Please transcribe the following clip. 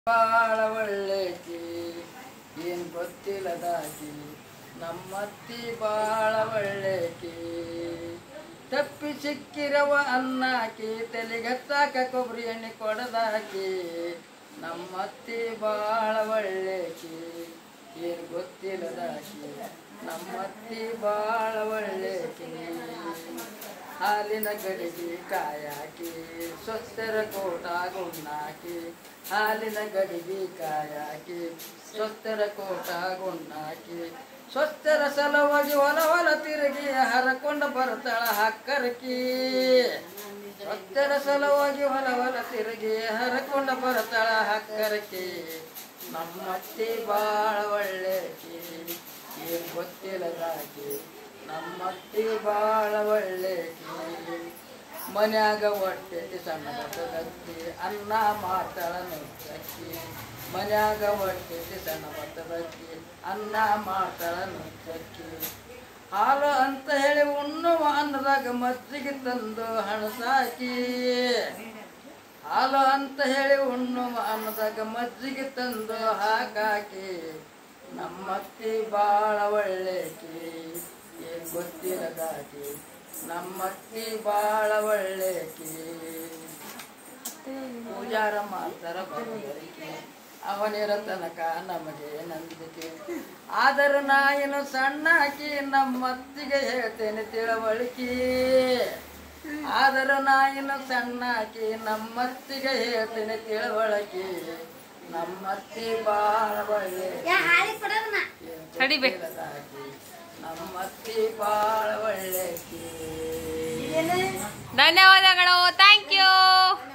ಬಾಳ ಒಳ್ಳೆಕಿ ಏನ್ ಗೊತ್ತಿಲ್ಲದಾಕಿ ನಮ್ಮತ್ತಿ ಬಾಳ ಒಳ್ಳೆಕಿ ತಪ್ಪಿ ಸಿಕ್ಕಿರವ ಅನ್ನಾಕಿ ತಲೆಗತ್ತಾಕ ಕೊಬ್ಬರಿ ಎಣ್ಣೆ ಕೊಡದಾಕಿ ನಮ್ಮತ್ತಿ ಬಾಳ ಒಳ್ಳೆಕಿ ಏನ್ ಗೊತ್ತಿಲ್ಲದಾಕಿ ನಮ್ಮತ್ತಿ ಬಾಳ ಒಳ್ಳೆಕಿ ಹಾಲಿನ ಗಡಿಗೆ ಕಾಯಾಕಿ ಸ್ವಸ್ಥರ ಕೋಟ ಗುಣ್ಣಾಕಿ ಹಾಲಿನ ಗಡಿಗೆ ಕಾಯಾಕಿ ಸ್ವಸ್ಥರ ಕೋಟ ಗುಣ್ಣಾಕಿ ಸ್ವಸ್ಥರ ಸಲುವಾಗಿ ಹೊಲ ತಿರುಗಿ ಹರಕೊಂಡ ಬರ್ತಾಳ ಹಕ್ಕರಕಿ ಸ್ವಸ್ಥರ ಸಲುವಾಗಿ ಹೊಲ ತಿರುಗಿ ಹರಕೊಂಡ ಬರ್ತಾಳ ಹಕ್ಕರಕಿ ನಮ್ಮತ್ತಿ ಬಾಳ ಒಳ್ಳೆಕಿ ಏನ್ ಗೊತ್ತಿಲ್ಲದಾಕಿ ನಮ್ಮತ್ತಿ ಬಾಳ ಒಳ್ಳೆಕಿ ಮನ್ಯಾಗ ಹೊಟ್ಟೆತಿ ಸಣ್ಣ ಬರ್ತದಕ್ಕಿ ಅನ್ನ ಮಾಡ್ತಾಳ ನುಚ್ಚಕ್ಕಿ ಮನ್ಯಾಗ ಹೊಟ್ಟೆತಿ ಸಣ್ಣ ಬರ್ತದಕ್ಕಿ ಅನ್ನ ಮಾಡ್ತಾಳ ನುಚ್ಚಕ್ಕಿ ಹಾಲು ಅಂತ ಹೇಳಿ ಉಣ್ಣುವ ಅನ್ನದಾಗ ಮಜ್ಜಿಗೆ ತಂದು ಹಣಸಾಕಿ ಹಾಲು ಅಂತ ಹೇಳಿ ಉಣ್ಣುವ ಅನ್ನದಾಗ ಮಜ್ಜಿಗೆ ತಂದು ಹಾಕಾಕಿ ನಮ್ಮತ್ತಿ ಬಾಳ ಒಳ್ಳೆಕಿ ಏನ್ ಗೊತ್ತಿಲ್ಲದಾಕಿ ನಮ್ಮತ್ತಿ ಬಾಳ ಒಳ್ಳೆಕಿ ಪೂಜಾರ ಮಾಡ್ತಾರ ಬರೋದಕ್ಕೆ ಅವನಿರ ತನಕ ನಮಗೆ ನಂಬಿಕೆ ಆದರೂ ನಾಯಿನ ಸಣ್ಣಾಕಿ ನಮ್ಮತ್ತಿಗೆ ಹೇಳ್ತೇನೆ ತಿಳುವಳಿಕೆ ಆದರೂ ನಾಯಿನ ಸಣ್ಣಾಕಿ ನಮ್ಮತ್ತಿಗೆ ಹೇಳ್ತೇನೆ ತಿಳುವಳಿಕೆ ನಮ್ಮತ್ತಿ ಬಾಳ ಒಳ್ಳೆಕಿ ನಮ್ಮತ್ತಿ ಬಾಳ ಒಳ್ಳೆಕಿ ಧನ್ಯವಾದಗಳು. Thank you.